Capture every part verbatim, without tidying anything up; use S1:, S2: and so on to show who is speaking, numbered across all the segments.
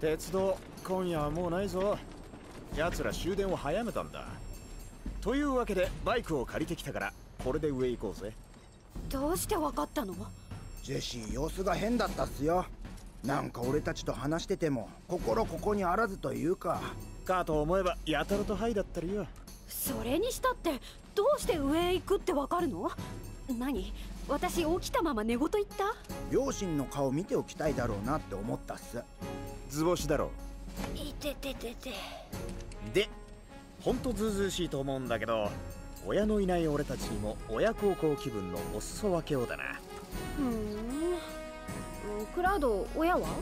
S1: 鉄道今夜はもうないぞ。奴ら終電を早めたんだ。というわけでバイクを借りてきたからこれで上行こうぜ。
S2: どうしてわかったの？
S3: ジェシー様子が変だったっすよ。なんか俺たちと話してても心ここにあらずというか。
S1: かと思えばやたらとハイだったりよ。
S2: それにしたってどうして上へ行くってわかるの？何？私起きたまま寝言言った？
S3: 両親の顔見ておきたいだろうなって思ったっす。
S1: 図星だろ。
S2: いてててて。
S1: でほんとずうずうしいと思うんだけど、親のいない俺たちにも親孝行気分のお裾分けをだな。
S2: ふん。クラウド親は？あ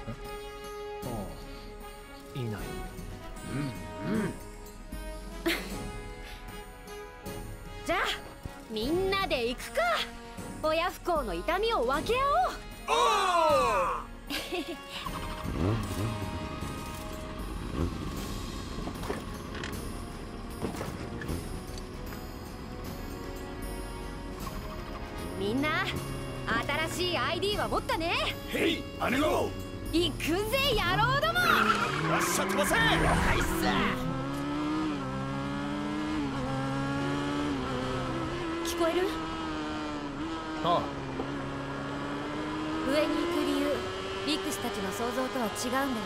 S4: あ、いない。
S1: うんうん
S2: じゃあみんなで行くか。親不幸の痛みを分け合おう。おーみんな新しい アイディー は持ったね。
S1: へい姉子、
S2: 行くぜ野郎ども。
S1: よっしゃ飛ばせ。了解っす。
S2: 聞こえる？
S4: ああ。
S2: 上に行く理由、ビックスたちの想像とは違うんだよね。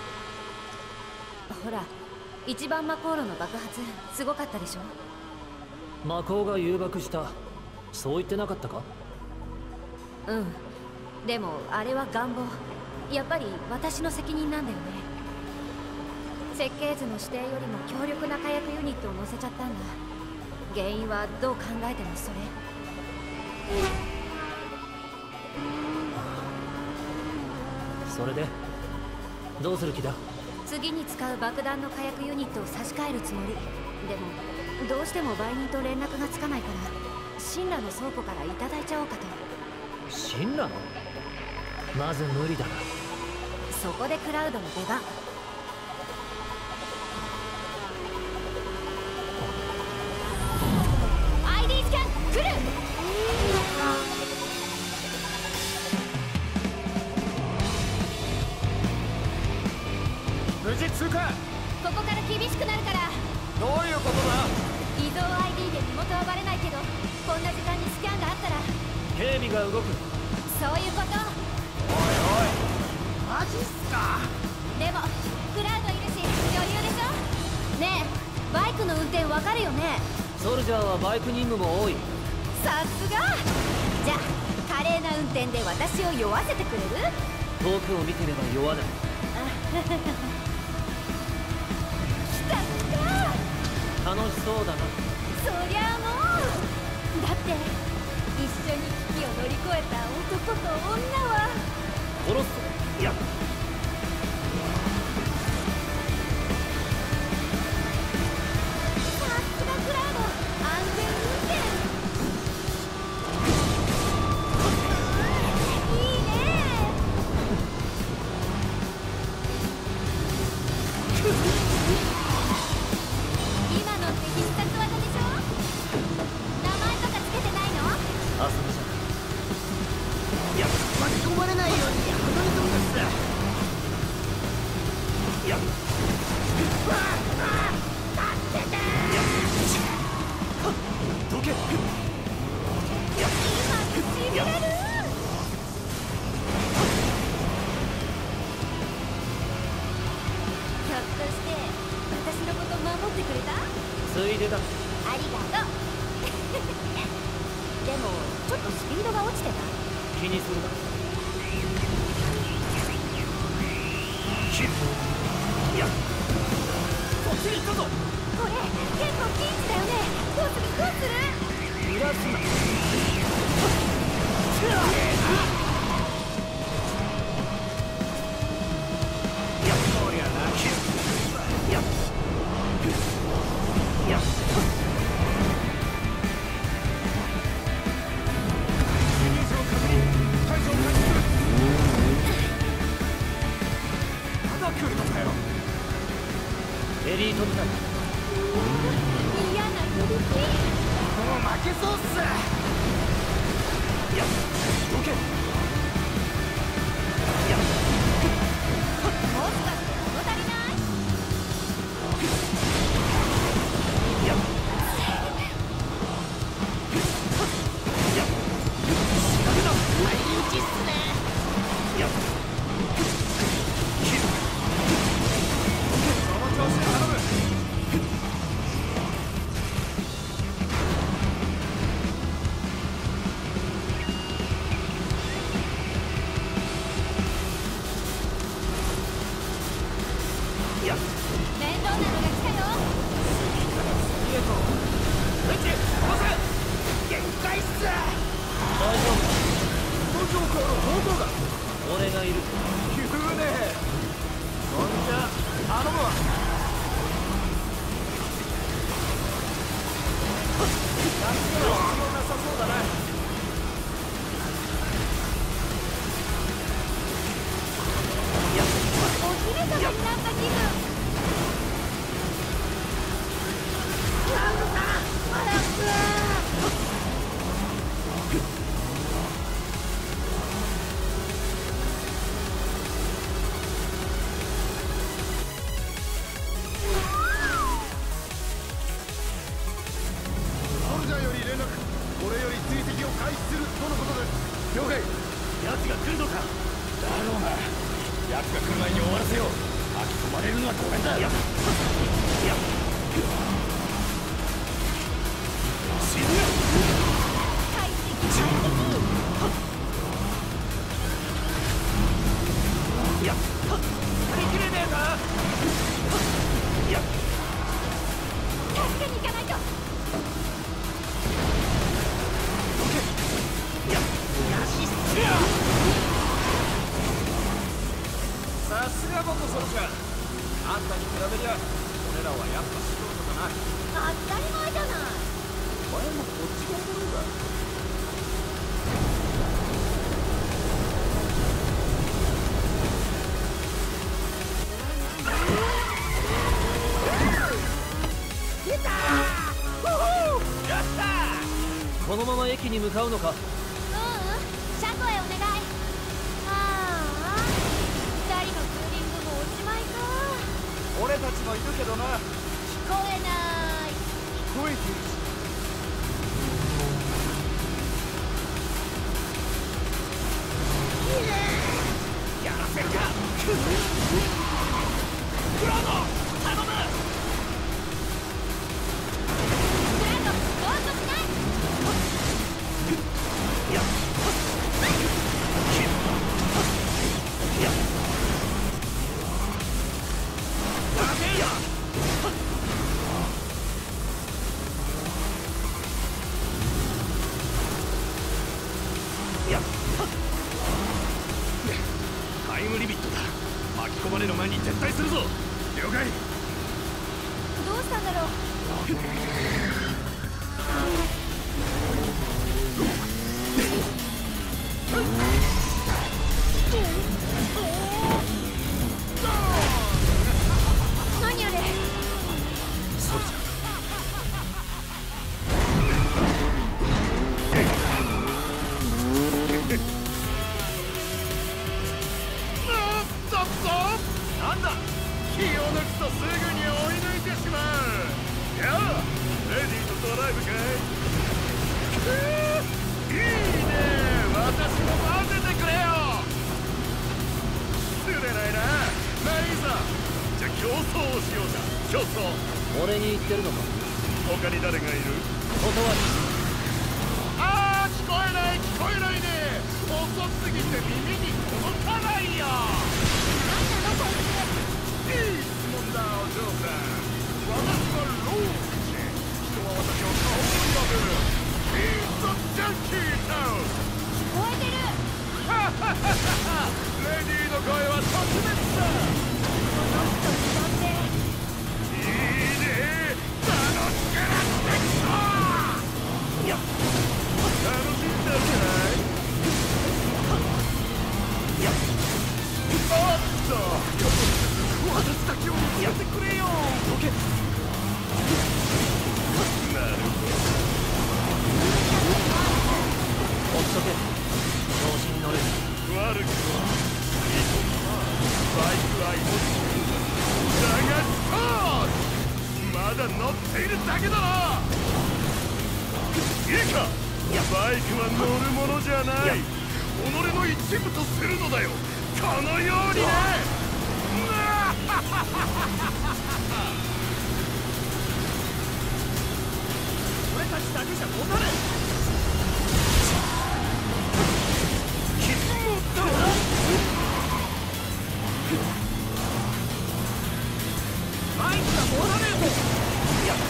S2: ほら、一番魔航路の爆発すごかったでしょ。
S4: 魔法が誘爆した、そう言ってなかったか？
S2: うん。でもあれは願望。やっぱり私の責任なんだよね。設計図の指定よりも強力な火薬ユニットを乗せちゃったんだ。原因はどう考えてもそれ。
S4: それでどうする気だ？
S2: 次に使う爆弾の火薬ユニットを差し替えるつもり。でもどうしても売人と連絡がつかないから神羅の倉庫からいただいちゃおうかと。
S4: 神羅の？まず無理だな。
S2: そこでクラウドの出番。アイディー スキャン来る。
S1: 無事通過。
S2: ここから厳しくなるから。
S1: どういうことだ？
S2: 偽造 アイディー で身元はバレないけど、こんな時間にスキャンがあったら。
S4: 警備が動く。
S2: そういうこと。
S1: おいおいマジっすか。
S2: でもクラウドいるし余裕でしょ。ねえバイクの運転わかるよね？
S4: ソルジャーはバイク任務も多い。
S2: さすが。じゃあ華麗な運転で私を酔わせてくれる？
S4: 遠くを見てれば酔わない。
S2: 来た来た。
S4: 楽しそうだな。
S2: そりゃあもう。だって一緒に危機を乗り越えた男と女は。
S4: 殺す。いや、
S2: さすがクラウド、安全運転。いいね。今のって必殺技でしょ？名前とかつけてないの？
S4: 遊びじゃない。
S1: いや巻き込まれないように離れてるんです。いやうわあ助けて。いやどけ。いや
S2: 今しびれる。ひょっとして私のこと守ってくれた？
S4: ついでだ。
S2: ありがとう。でもちょっとスピードが落ちてた。
S4: 気にするな。
S1: いやこっちに行ったぞ。
S2: これ結構ピンチだよね。どうするどうする？
S4: 揺らすな。
S1: いやこりゃな。いやいや
S4: エリート部隊。
S2: 嫌な響き。
S1: もう負けそうっす。いやどけ。いや
S2: もしか
S5: 団より連絡。これより追跡を開始するとのことです。了解。
S4: 奴が来るのか。
S5: だろうな。奴が来る前に終わらせよう。巻き込まれるのはごめんだ。いや、いや、沈め。
S2: 快適快適。
S4: いや、見切れねえか。いや、
S2: 助けに行かないと。
S4: いや、なしっすよ。
S1: さすが元ソルジャー。あんたに比べりゃ俺らはやっぱ素人だな。
S2: 当たり前じゃない。
S1: お前もこっちがおもろいわ。
S4: このまま駅に向かうのか。
S2: ううん、車庫へお願い。ああ、二人のツーリングもおしまいか。
S1: 俺たちもいるけどな。
S2: 聞こえない。
S1: 聞こえてるし。
S4: やらせるか。ブラード頼む。
S2: ブランド、どうぞしない。
S4: いや、いや、ダメや。いや、
S5: タイムリミットだ。巻き込まれる前に撤退するぞ。了解。
S2: どうしたんだろう。何あれ。
S4: ソルジャー。
S5: なんだ、気を抜くとすぐに追い抜いてしまう。やあ、レディーとドライブかい。くー、いいね。私も混ぜてくれよ。釣れないな。まあいいさ。じゃあ競争をしようか。競争。
S4: 俺に言ってるのか。
S5: 他に誰がいる？
S4: 断り。
S5: あー、聞こえない聞こえないね。遅すぎて耳に届かないよ。いい質問だ、お嬢さん。私はローチ。人は私を顔に呼ぶ。イートジャンキータウン。
S2: 聞こえてる。
S5: ハハハハ。レディーの声は特別だ。
S2: この人にとって
S5: いいね。楽しくなってきた。
S4: いや、
S5: 楽しんだんじゃない？
S4: いや、
S5: おっと。私だけをやってくれよ。
S4: どけ。
S5: なるほど。
S4: ほっとけ。調子に乗る。
S5: 悪くは。バイク愛もだが少しまだ乗っているだけだな。いいか。バイクは乗るものじゃない。己の一部とするのだよ。このようにね。
S1: 俺たちだけじゃ持たねマイクが持たねえぞ。いや、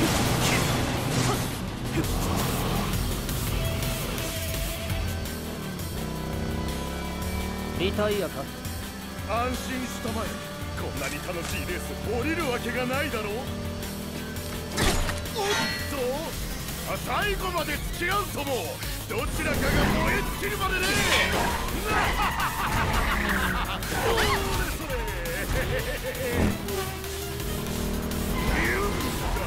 S4: リタイアか。
S5: 安心したまえ。こんなに楽しいレース降りるわけがないだろう。おっと、最後まで付き合うともどちらかが燃え尽きるまでね。それそれ。よっ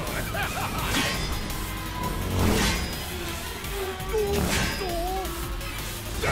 S5: おっと。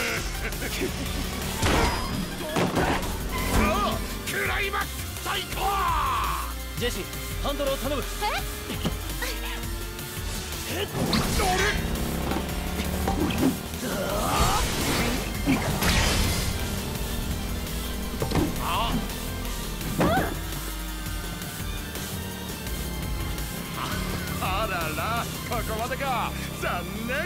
S5: さあ、クライマックス最高。
S4: ジェシー、ハンドルを頼む。
S2: え
S5: あらら、ここまでか。残念。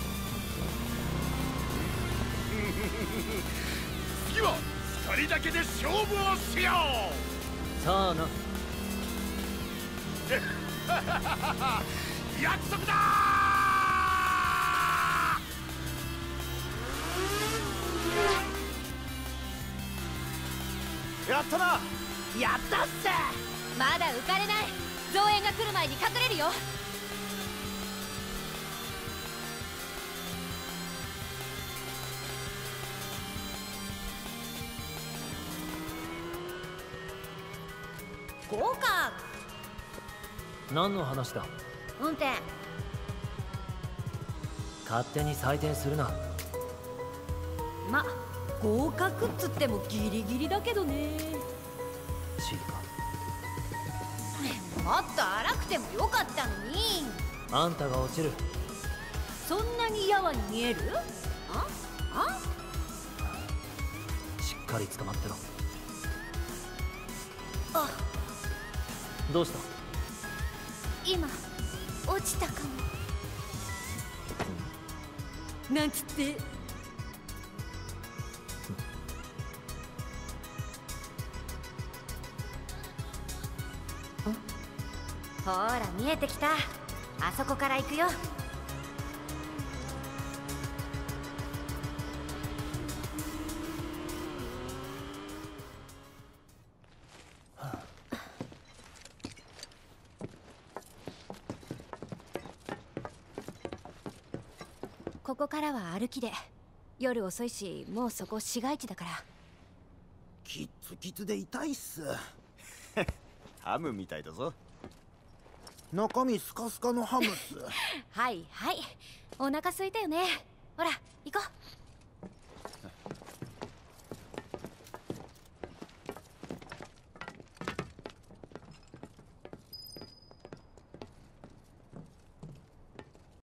S5: 次はふたりだけで勝負をしよう。
S4: さあな。
S5: 約束だ
S1: ー。やったな。
S4: やったっせ。
S2: まだ浮かれない。増援が来る前に隠れるよ。合格。
S4: 何の話だ。
S2: 運転。
S4: 勝手に採点するな。
S2: ま、合格っつってもギリギリだけどね。
S4: シルカ、
S2: もっと荒くてもよかったのに。
S4: あんたが落ちる。
S2: そんなにやわに見える？あ？あ？
S4: しっかり捕まってろ。
S2: あ、
S4: どうした？
S2: 今落ちたかも。なんつって。ほら見えてきた。あそこから行くよ。ここからは歩きで。夜遅いし、もうそこ市街地だから。
S3: キッツキツで痛いっす。
S1: ハムみたいだぞ。
S3: 中身スカスカのハムっす。
S2: はいはい、お腹空いたよね。ほら行こう。